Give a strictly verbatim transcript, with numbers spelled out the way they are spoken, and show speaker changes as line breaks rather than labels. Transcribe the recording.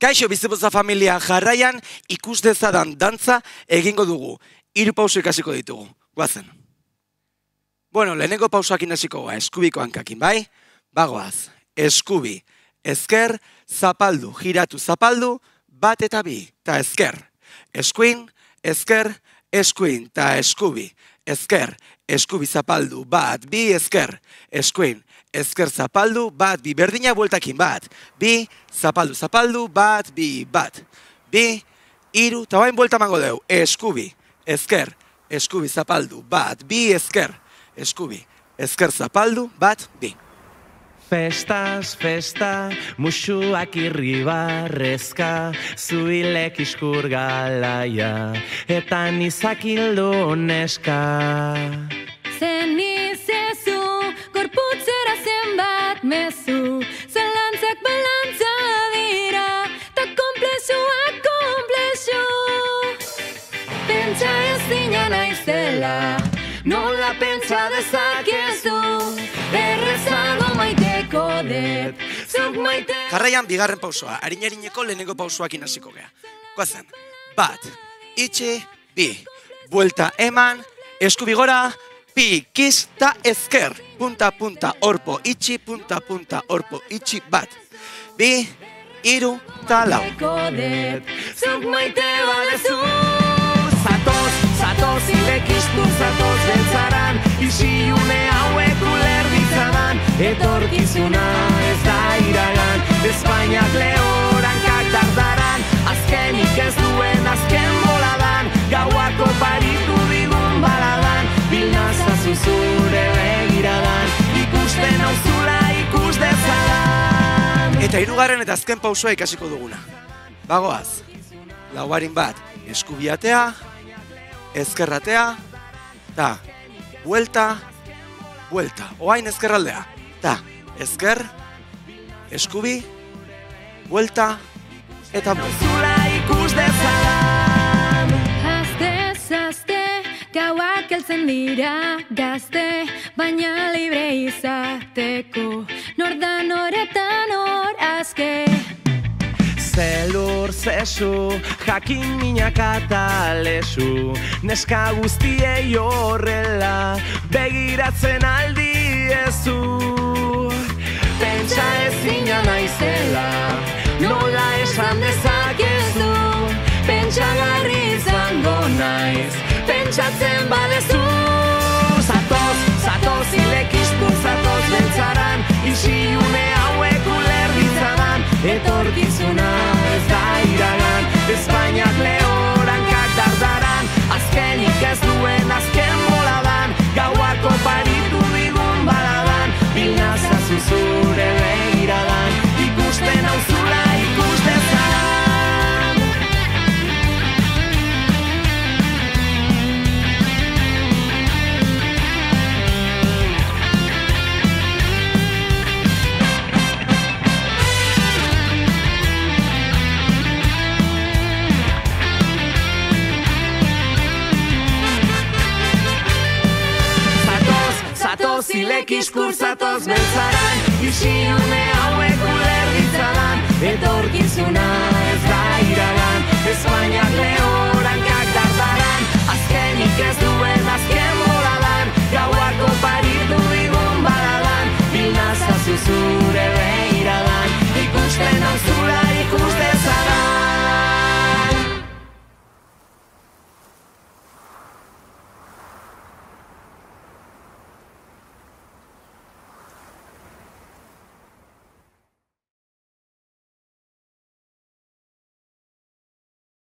Kaixo Bizipoza familia, jarraian ikus dezadan dantza egingo dugu. Hiru pauso ikasiko ditugu. Guazen. Bueno, lehenengo pausoakin hasiko ga, eskubiko hankakin, bai? Bagoaz, eskubi, ezker, zapaldu, giratu zapaldu, bat eta bi, ta ezker. Eskuin, ezker, eskuin, ta eskubi, ezker, eskubi zapaldu, bat, bi, ezker, eskuin, ezker zapaldu, bat, bi, berdina bueltakin, bat, bi, zapaldu, zapaldu, bat, bi, bat, bi, iru, eta bain buelta mango deu, eskubi, ezker, eskubi zapaldu, bat, bi, ezker, eskubi, ezker zapaldu, bat, bi.
Festaz, festa, musuak irribarrezka, zuilek iskur galaia, eta nizakildu neska.
Zen izezu, gorputzera zenbat mezu, zalantzak balantza dira, ta komplexuak komplexu. Pentsa ezina naizela, nola pentsa dezakezu, errezago maiteko dut, zuk maite...
Jarraian bigarren pausoa, harin-harineko lehenengo pausoakin hasiko gea. Goazen, bat, itxi, bi, buelta eman, eskubi gora, pi, kiz, ta ezker, punta, punta, orpo, itxi, punta, punta, orpo, itxi, bat, bi, iru, ta lau.
Zuk maite badezu, zatoz, zatoz, irekiztu zatoz beltzaran, isiune hauek ulerditzadan, etorkizuna ez da iragan, Espainiak lehorankak dardaran, azkenik ez duen azken boladan, gauako paritu digun baladan, bilnazazu zure begiradan, ikusten nauzula ikus dezadan.
Eta hirugarren eta azken pausoa ikasiko duguna. Bagoaz, lauarin bat, eskubiatea, ezkerratea, ta, buelta, buelta. Oain ezkerraldea, ta, ezker, eskubi, buelta, eta buelta.
Zula ikus dezadan.
Azte, zazte, gauak heltzen dira gazte, baina libre izateko, nor da noretan hor azke.
Zelur zesu, jakin minak atalesu, neska guztiei horrela, begiratzen aldiezu. Pentsa ezina naizela, nola esan dezakezu, pentsagarri izango naiz, pentsatzen badezu. Zatoz, zatoz, ilekiztu zatoz beltzaran, isiune hauek ulerditzadan, etorkizuna ez da iragan, Espainiak lehorankak dardaran, azkenik ez duen azken boladan, gauako paritu digun baladan, bilnazazu zure begiradan, ikusten nauzula ikus dezadan. Zilek iskurzatoz beltzaran, isiune hauek ulerditzadan, etorkizuna ez da iragan, Espainiak lehorankak dardaran, azkenik ez duen azken boladan, gauako paritu digun baladan, bilnazazu zure begiradan, ikusten nauzula